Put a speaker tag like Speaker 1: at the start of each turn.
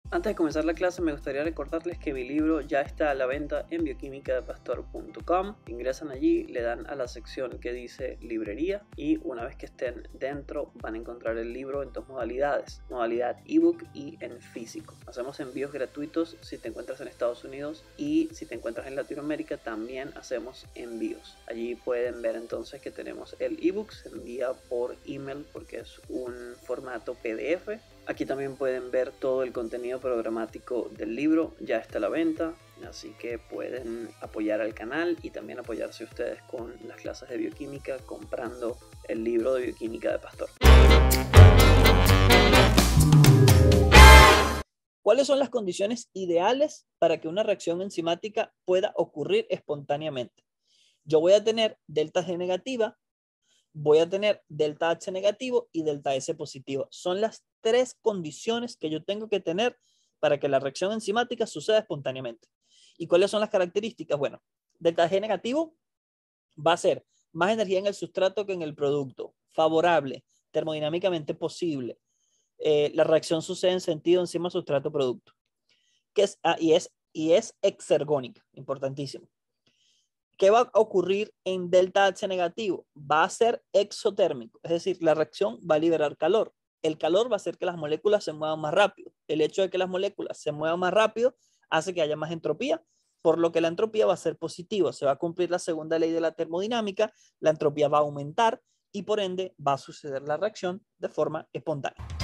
Speaker 1: Antes de comenzar la clase me gustaría recordarles que mi libro ya está a la venta en bioquimicadepastor.com. Ingresan allí, le dan a la sección que dice librería y una vez que estén dentro van a encontrar el libro en dos modalidades, modalidad ebook y en físico. Hacemos envíos gratuitos si te encuentras en Estados Unidos y si te encuentras en Latinoamérica también hacemos envíos. Allí pueden ver entonces que tenemos el ebook, se envía por email porque es un formato PDF. Aquí también pueden ver todo el contenido programático del libro, ya está a la venta, así que pueden apoyar al canal y también apoyarse ustedes con las clases de bioquímica comprando el libro de bioquímica de Pastor. ¿Cuáles son las condiciones ideales para que una reacción enzimática pueda ocurrir espontáneamente? Yo voy a tener delta G negativa, voy a tener delta H negativo y delta S positivo. Son las tres condiciones que yo tengo que tener para que la reacción enzimática suceda espontáneamente. ¿Y cuáles son las características? Bueno, delta G negativo va a ser más energía en el sustrato que en el producto, favorable, termodinámicamente posible. La reacción sucede en sentido enzima sustrato producto, que es, y es exergónica, importantísimo. ¿Qué va a ocurrir en delta H negativo? Va a ser exotérmico, es decir, la reacción va a liberar calor. El calor va a hacer que las moléculas se muevan más rápido. El hecho de que las moléculas se muevan más rápido hace que haya más entropía, por lo que la entropía va a ser positiva. Se va a cumplir la segunda ley de la termodinámica, la entropía va a aumentar y por ende va a suceder la reacción de forma espontánea.